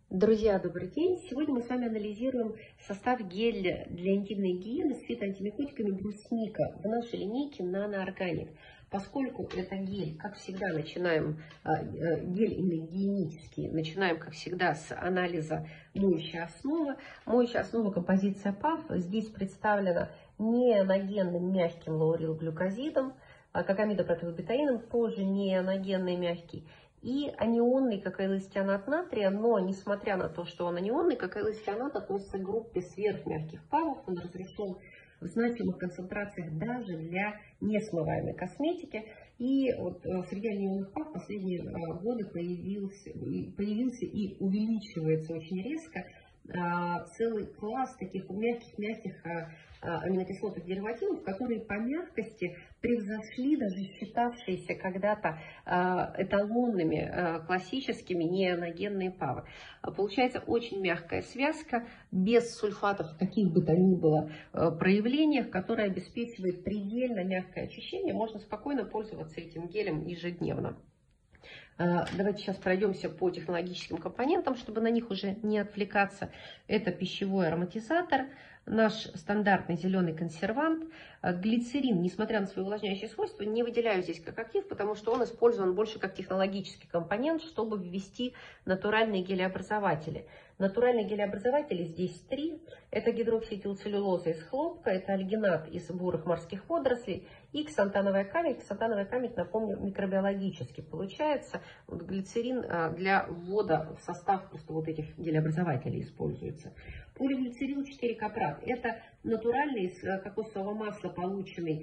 Друзья, добрый день! Сегодня мы с вами анализируем состав геля для интимной гигиены с фитоантимикотиками брусника в нашей линейке Nano Organic. Поскольку это гель, как всегда, гель именно гигиенический, начинаем, как всегда, с анализа моющей основы. Моющая основа композиция PAF здесь представлена неоногенным мягким лаурилглюкозидом, как амидопротеобутаином, тоже неоногенный мягкий. И анионный кокаилостеанат натрия, но несмотря на то, что он анионный, кокаилостеанат относится к группе сверхмягких ПАВов, он разрешен в значимых концентрациях даже для несмываемой косметики. И вот среди анионных ПАВ в последние годы появился и увеличивается очень резко целый класс таких мягких аминокислотных деривативов, которые по мягкости превзошли даже считавшиеся когда-то эталонными классическими неоногенные ПАВы. Получается очень мягкая связка, без сульфатов в каких бы то ни было проявлениях, которая обеспечивает предельно мягкое очищение. Можно спокойно пользоваться этим гелем ежедневно. Давайте сейчас пройдемся по технологическим компонентам, чтобы на них уже не отвлекаться. Это пищевой ароматизатор, наш стандартный зеленый консервант. Глицерин, несмотря на свои увлажняющие свойства, не выделяю здесь как актив, потому что он использован больше как технологический компонент, чтобы ввести натуральные гелеобразователи. Натуральные гелеобразователи здесь три. Это гидроксиэтилцеллюлоза из хлопка, это альгинат из бурых морских водорослей и ксантановая камедь. Ксантановая камедь, напомню, микробиологически получается. Вот глицерин для ввода в состав просто вот этих гелеобразователей используется. Полиглицерил 4-капрат. Это натуральный из кокосового масла полученный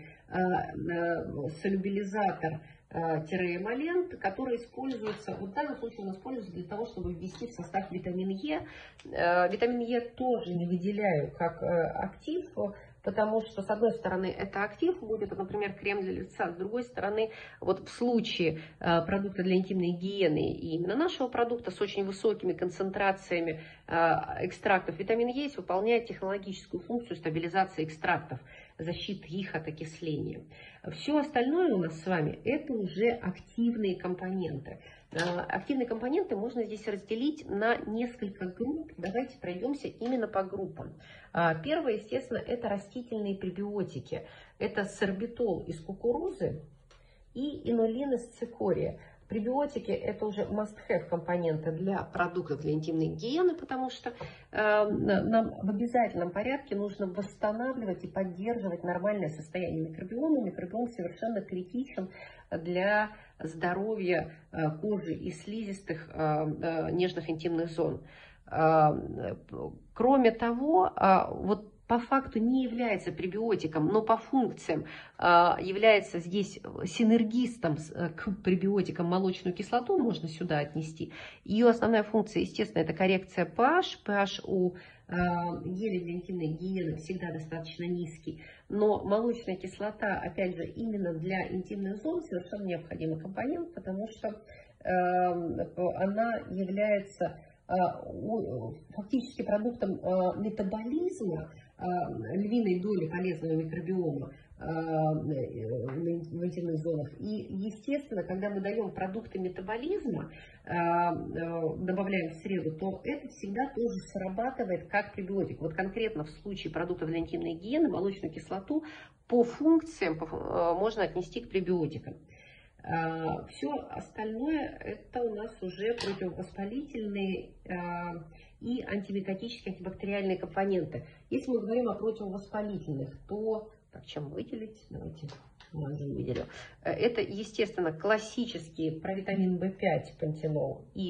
солюбилизатор эмолент, который используется, вот в данном случае он используется для того, чтобы ввести в состав витамин Е. Витамин Е тоже не выделяю как актив, потому что, с одной стороны, это актив будет, например, крем для лица, с другой стороны, вот в случае продукта для интимной гигиены и именно нашего продукта с очень высокими концентрациями экстрактов, витамин Е выполняет технологическую функцию стабилизации экстрактов, защиты их от окисления. Все остальное у нас с вами это уже активные компоненты. Активные компоненты можно здесь разделить на несколько групп. Давайте пройдемся именно по группам. Первое, естественно, это растительные пребиотики. Это сорбитол из кукурузы и инулин из цикория. Пребиотики это уже must-have компоненты для продуктов для интимной гигиены, потому что нам в обязательном порядке нужно восстанавливать и поддерживать нормальное состояние микробиома. Микробиом совершенно критичен для здоровья кожи и слизистых нежных интимных зон. Кроме того, вот по факту не является пребиотиком, но по функциям является здесь синергистом к пребиотикам молочную кислоту, можно сюда отнести. Ее основная функция, естественно, это коррекция pH. pH у геля для интимной гигиены всегда достаточно низкий, но молочная кислота, опять же, именно для интимных зон совершенно необходимый компонент, потому что она является фактически продуктом метаболизма львиной доли полезного микробиома в интимных зонах. И, естественно, когда мы даем продукты метаболизма, добавляем в среду, то это всегда тоже срабатывает как пребиотик. Вот конкретно в случае продуктов для интимной гигиены молочную кислоту по функциям можно отнести к пребиотикам. Все остальное это у нас уже противовоспалительные и антимикотические, антибактериальные компоненты. Если мы говорим о противовоспалительных, то так, чем выделить? Давайте выделю. Это, естественно, классические провитамин В5, пантенол и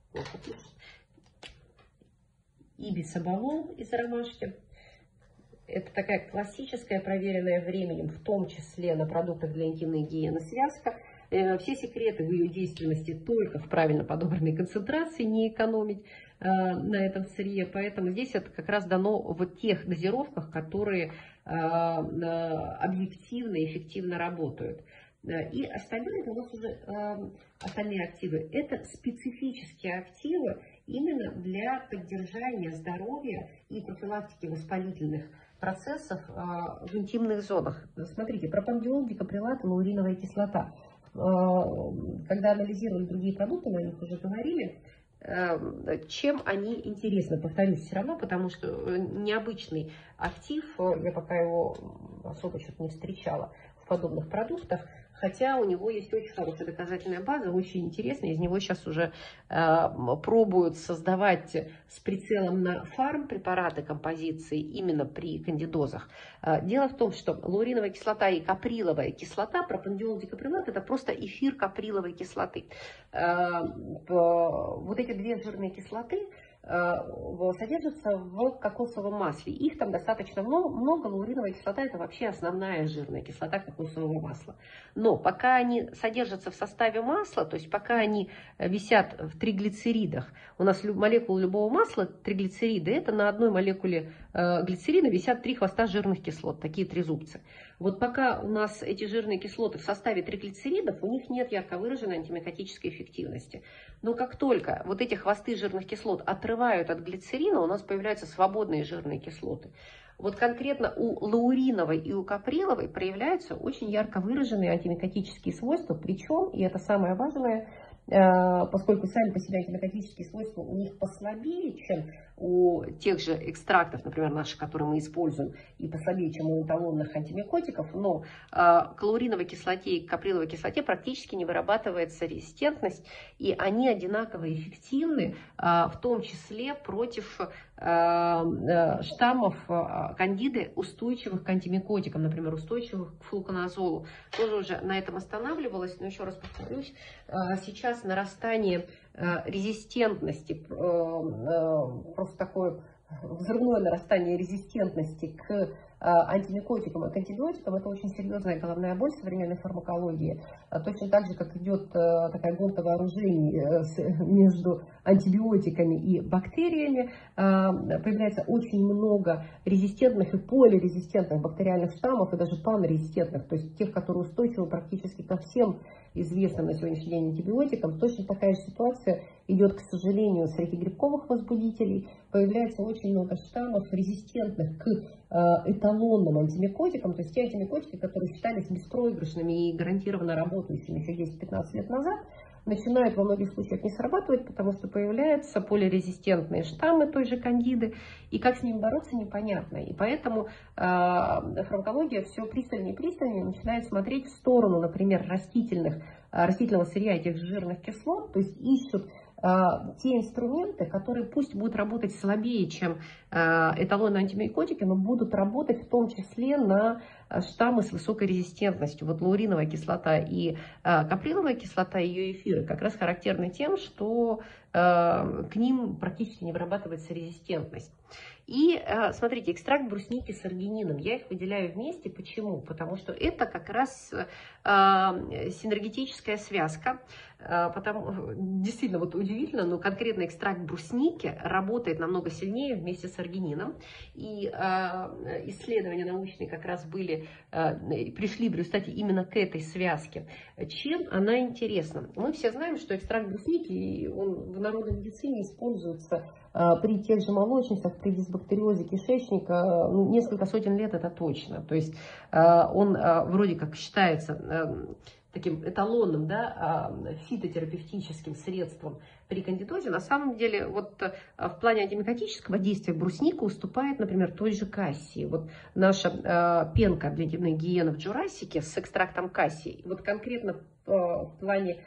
бисоболол из ромашки. Это такая классическая, проверенная временем, в том числе на продуктах для интимной гигиены связка. Все секреты в ее действенности только в правильно подобранной концентрации, не экономить на этом сырье. Поэтому здесь это как раз дано в тех дозировках, которые объективно и эффективно работают. И остальные у нас уже остальные активы. Это специфические активы именно для поддержания здоровья и профилактики воспалительных процессов в интимных зонах. Смотрите, пропандиол, дикаприлат, лауриновая кислота. Когда анализировали другие продукты, мы о них уже говорили, Чем они интересны? Повторюсь все равно, потому что необычный актив, я пока его особо что-то не встречала в подобных продуктах, хотя у него есть очень хорошая доказательная база, очень интересная. Из него сейчас уже пробуют создавать с прицелом на фарм препараты композиции именно при кандидозах. Дело в том, что лауриновая кислота и каприловая кислота, пропандиол дикаприлат, это просто эфир каприловой кислоты. Вот эти две жирные кислоты содержатся в кокосовом масле. Их там достаточно много. Лауриновая кислота — это вообще основная жирная кислота кокосового масла. Но пока они содержатся в составе масла, то есть пока они висят в триглицеридах, у нас молекула любого масла, триглицериды, это на одной молекуле глицерина висят 3 хвоста жирных кислот, такие трезубцы. Вот пока у нас эти жирные кислоты в составе триглицеридов, у них нет ярко выраженной антимикотической эффективности. Но как только вот эти хвосты жирных кислот отрывают от глицерина, у нас появляются свободные жирные кислоты. Вот конкретно у лауриновой и у каприловой проявляются очень ярко выраженные антимикотические свойства, причем, и это самое важное, поскольку сами по себе антимикотические свойства у них послабее, чем у тех же экстрактов, например, наших, которые мы используем, и послабее, чем у эталонных антимикотиков, но к лауриновой кислоте и к каприловой кислоте практически не вырабатывается резистентность, и они одинаково эффективны, в том числе против штаммов кандиды, устойчивых к антимикотикам, например, устойчивых к флуконазолу. Тоже уже на этом останавливалась, но еще раз повторюсь, сейчас нарастание резистентности, просто такое взрывное нарастание резистентности к антимикотикам и к антибиотикам — это очень серьезная головная боль современной фармакологии. Точно так же, как идет такая гонка вооружений между антибиотиками и бактериями, появляется очень много резистентных и полирезистентных бактериальных штаммов, и даже панрезистентных, то есть тех, которые устойчивы практически ко всем известным на сегодняшний день антибиотикам. Точно такая же ситуация идет, к сожалению, среди грибковых возбудителей. Появляется очень много штаммов, резистентных к эталонным антимикотикам, то есть те антимикотики, которые считались беспроигрышными и гарантированно работающими еще 10-15 лет назад, начинают во многих случаях не срабатывать, потому что появляются полирезистентные штаммы той же кандиды, и как с ними бороться, непонятно. И поэтому фармакология все пристальнее и пристальнее начинает смотреть в сторону, например, растительного сырья этих жирных кислот, то есть ищут те инструменты, которые пусть будут работать слабее, чем эталонные антимикотики, но будут работать в том числе на штаммы с высокой резистентностью. Вот лауриновая кислота и каприловая кислота, ее эфиры, как раз характерны тем, что к ним практически не вырабатывается резистентность. И смотрите, экстракт брусники с аргинином, я их выделяю вместе. Почему? Потому что это как раз синергетическая связка. Действительно, вот удивительно, но конкретно экстракт брусники работает намного сильнее вместе с аргинином. И исследования научные как раз пришли в результате именно к этой связке. Чем она интересна? Мы все знаем, что экстракт брусники, он в народной медицине используется при тех же молочницах, при дисбактериозе кишечника, несколько сотен лет, это точно. То есть он вроде как считается таким эталонным, да, фитотерапевтическим средством при кандидозе. На самом деле, вот в плане антимикотического действия брусника уступает, например, той же кассии. Вот наша пенка для дневной гигиены в Джурасике с экстрактом кассии. Вот конкретно в плане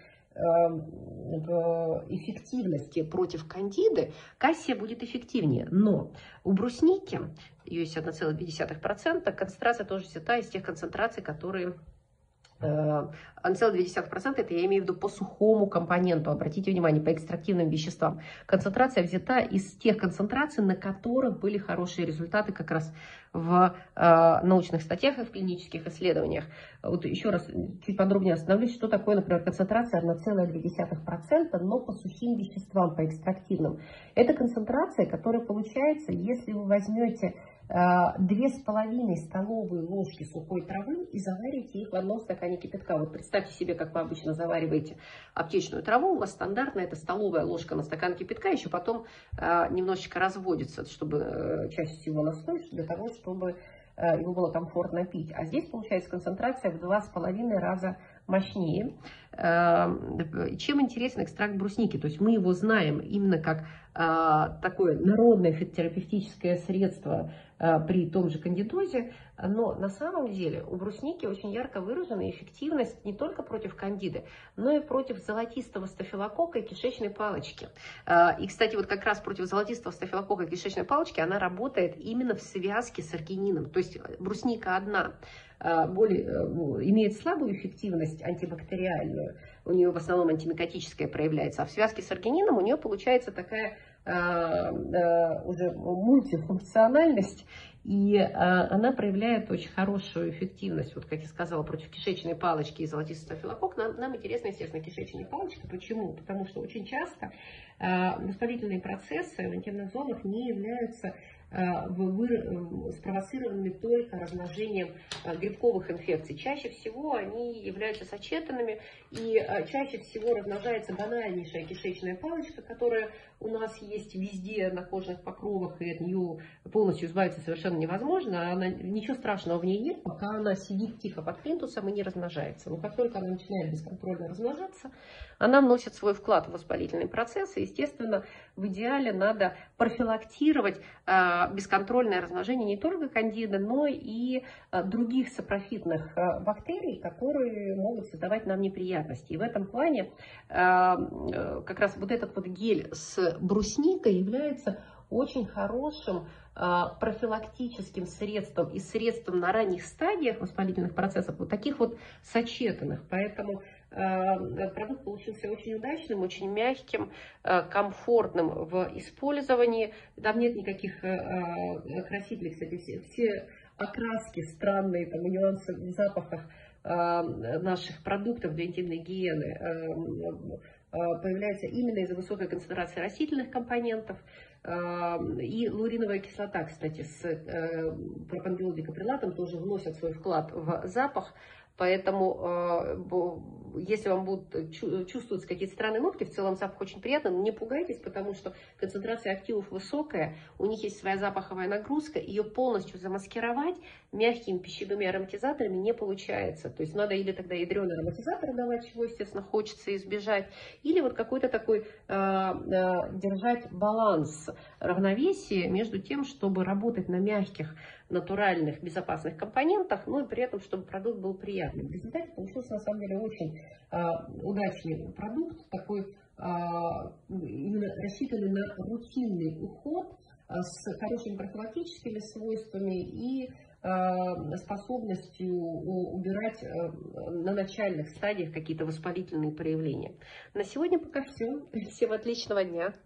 эффективности против кандиды кассия будет эффективнее. Но у брусники, ее есть 1,2%, концентрация тоже взята из тех концентраций, которые 1,2% это я имею в виду по сухому компоненту, обратите внимание, по экстрактивным веществам. Концентрация взята из тех концентраций, на которых были хорошие результаты как раз в научных статьях и в клинических исследованиях. Вот еще раз чуть подробнее остановлюсь, что такое, например, концентрация 1,2%, но по сухим веществам, по экстрактивным. Это концентрация, которая получается, если вы возьмете 2,5 столовые ложки сухой травы и заварите их в одном стакане кипятка. Вот представьте себе, как вы обычно завариваете аптечную траву. У вас стандартно это столовая ложка на стакан кипятка, еще потом немножечко разводится, чтобы чаще всего настой, для того, чтобы его было комфортно пить. А здесь получается концентрация в 2,5 раза мощнее. Чем интересен экстракт брусники? То есть мы его знаем именно как такое народное терапевтическое средство при том же кандидозе, но на самом деле у брусники очень ярко выражена эффективность не только против кандиды, но и против золотистого стафилококка и кишечной палочки. И, кстати, вот как раз против золотистого стафилококка и кишечной палочки она работает именно в связке с аргинином. То есть брусника одна имеет слабую эффективность антибактериальную, у нее в основном антимикотическая проявляется, а в связке с аргинином у нее получается такая уже мультифункциональность, и она проявляет очень хорошую эффективность, вот как я сказала, против кишечной палочки и золотистого стафилококка. Нам интересна, естественно, кишечная палочка. Почему? Потому что очень часто воспалительные процессы в интимных зонах не являются спровоцированными только размножением грибковых инфекций. Чаще всего они являются сочетанными, и чаще всего размножается банальнейшая кишечная палочка, которая у нас есть везде на кожных покровах, и от нее полностью избавиться совершенно невозможно. Ничего страшного в ней нет, пока она сидит тихо под плинтусом и не размножается. Но как только она начинает бесконтрольно размножаться, она вносит свой вклад в воспалительный процесс. И, естественно, в идеале надо профилактировать бесконтрольное размножение не только кандиды, но и других сапрофитных бактерий, которые могут создавать нам неприятности. И в этом плане как раз вот этот вот гель с брусникой является очень хорошим профилактическим средством и средством на ранних стадиях воспалительных процессов, вот таких вот сочетанных. Поэтому продукт получился очень удачным, очень мягким, комфортным в использовании. Там нет никаких красителей, кстати, все окраски странные, там, и нюансы в запахах наших продуктов для интимной гигиены появляется именно из-за высокой концентрации растительных компонентов. И лауриновая кислота, кстати, с пропандиол-дикаприлатом тоже вносят свой вклад в запах. Поэтому, если вам будут чувствоваться какие-то странные нотки, в целом запах очень приятный, но не пугайтесь, потому что концентрация активов высокая, у них есть своя запаховая нагрузка, ее полностью замаскировать мягкими пищевыми ароматизаторами не получается. То есть надо или тогда ядреный ароматизатор давать, чего, естественно, хочется избежать, или вот какой-то такой держать баланс, равновесие между тем, чтобы работать на мягких, натуральных, безопасных компонентах, но и при этом, чтобы продукт был приятным. В результате получился, на самом деле, очень удачный продукт, такой именно рассчитанный на рутинный уход с хорошими профилактическими свойствами и способностью убирать на начальных стадиях какие-то воспалительные проявления. На сегодня пока все. Всем отличного дня!